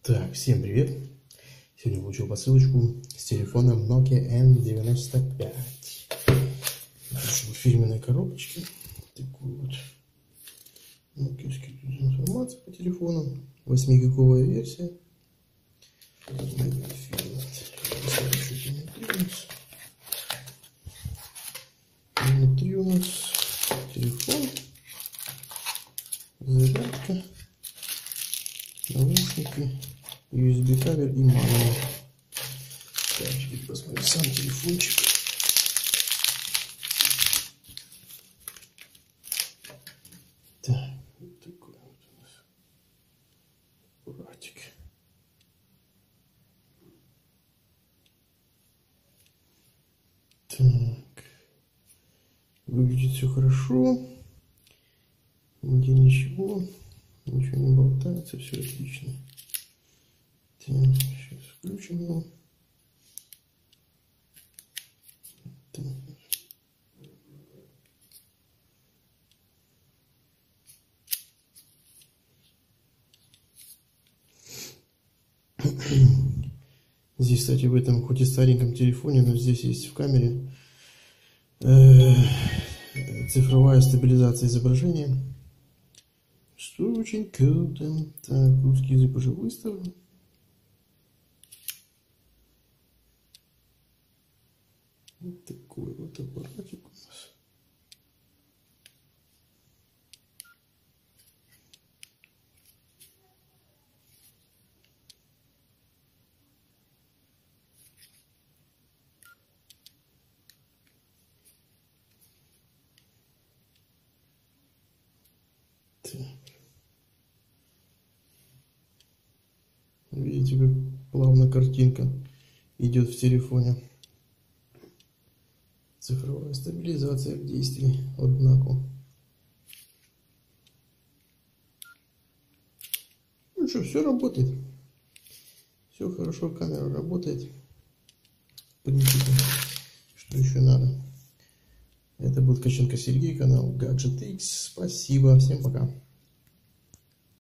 Так, всем привет! Сегодня получил посылочку с телефоном Nokia N95. В фирменной коробочке. Такой вот нокиевский информация по телефону. 8-гиговая версия. Внутри у нас телефон, зарядка, наушники, USB кабель и мануал. Так, теперь посмотрим сам телефончик. Так, вот такой вот у нас аппаратик. Так, выглядит все хорошо, нигде ничего не болтается, все отлично. Так, сейчас включим его. Так. Здесь, кстати, в этом хоть и стареньком телефоне, но здесь есть в камере цифровая стабилизация изображения, что очень круто. Так, русский язык уже выставлен. Вот такой вот аппаратик у нас. Так. Видите, как плавно картинка идет в телефоне. Цифровая стабилизация в действии, однако. Ну что, все работает. Все хорошо, камера работает. В принципе, что еще надо? Это был Ткаченко Сергей, канал Gadget X. Спасибо, всем пока.